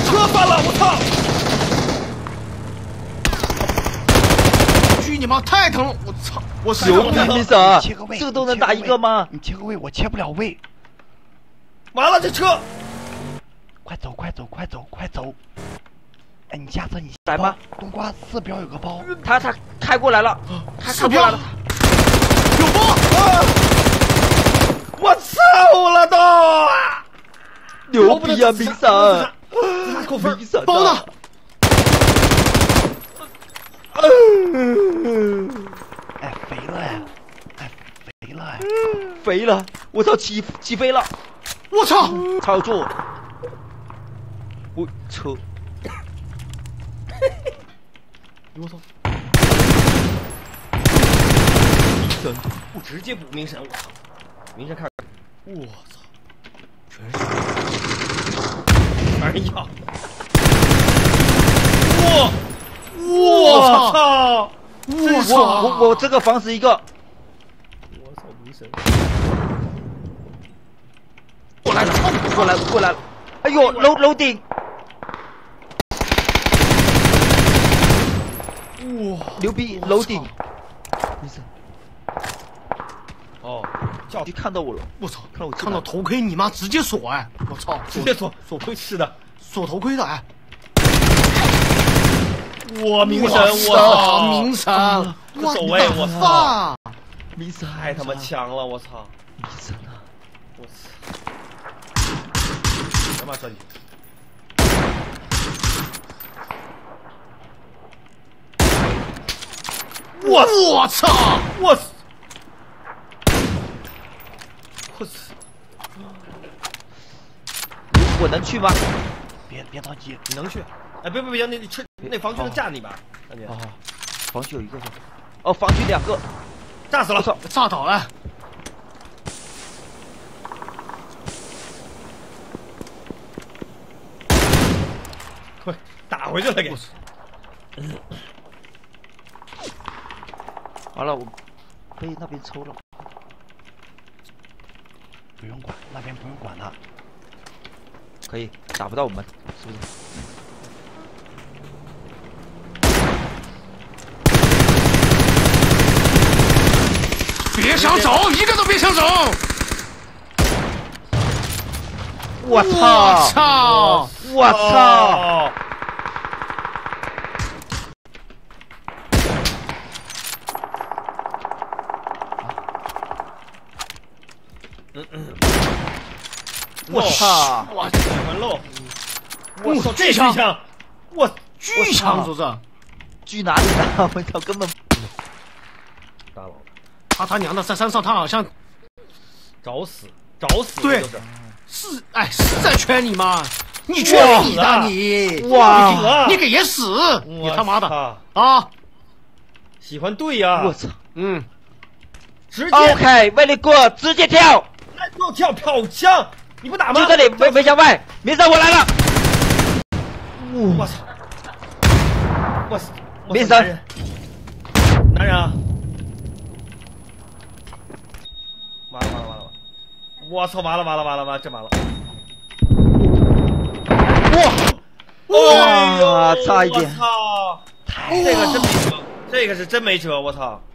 车翻了，我操！去你妈，太疼了！我操！我牛逼，民生， 切个位， 这个都能打一个吗？ 你切个位，我切不了位。 完了，这车！ 快走，快走，快走，快走！哎，你下车，你来吗？ 冬瓜4标有个包。 他开过来了，他开过来了， 有包！啊！我操了都！ 牛逼啊，民生！ 扣分， 民生包呢？ 哎，肥了哎！哎，肥了哎！ 肥了！我操，起飞了！ 我操！ 操作！我车！ 我操！ 民生， 我直接补明神！我操！明神开始！我操！全是药！我操！ 我这个防死一个！ 我操！明神！ 过来了！过来了！哎呦，楼顶！ 哇！ 牛逼，楼顶！民生。 哦，叫就看到我了！ 我操！看到头盔，你妈直接锁哎！我操！直接锁盔是的，锁头盔的哎！我明神，我操！明神，我走位，我操！ 民生太他妈强了，我操！ 民生啊！ 我操！他妈转你！我操！我能去吗？ 别着急， 你能去？哎，别，那防区能炸你吧？感觉。 啊，防区有一个是。哦，防区2个， 炸死了！炸倒了！快打回去了给！ 完了，我被那边抽了。 不用管，那边不用管了。 可以打不到我们，是不是？ 别想走，一个都别想走！ 我操！我操！我操！ 哇，全漏！我操，这枪！我巨枪，是不是？ 狙哪里呢？我操，根本大佬，他娘的，在山上，他好像找死！对，是在圈你吗？你圈你的你！哇！你给爷死！你他妈的啊！喜欢对呀！ 我操！ 直接 OK，very good， 直接跳！ 跳跑枪！你不打吗？ 就这里没向外，民生我来了！ 我操！ 民生， 男人啊！完了！我操！完了！真完了！哇！ 差一点！ 我操！这个真没辙，这个是真没辙！我操！